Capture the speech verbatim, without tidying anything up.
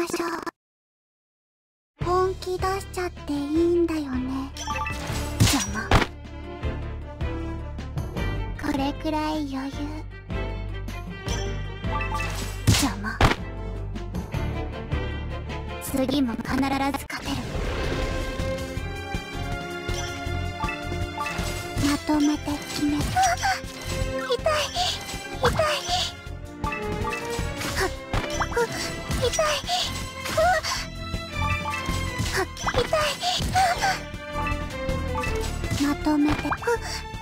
ましょう。本気出しちゃっていいんだよね。邪魔。これくらい余裕。邪魔。次も必ず勝てる。まとめて決めた。痛い痛い。はっはっ痛い。はっ痛い。まとめて。